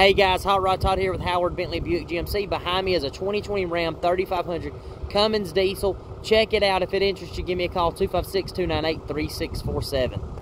Hey guys, Hot Rod Todd here with Howard Bentley Buick GMC. Behind me is a 2020 Ram 3500 Cummins diesel. Check it out. If it interests you, give me a call, 256-298-3647.